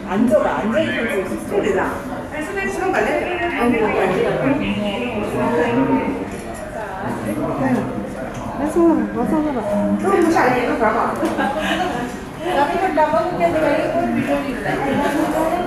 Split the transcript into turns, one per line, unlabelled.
앉아봐. 앉아있는 스토리다. 수능 갈래? 아니, 와서 봐봐. 너무 잘 이거 봐봐. 나도 이거 나가면 되는 거야. 이거 비전이 있다.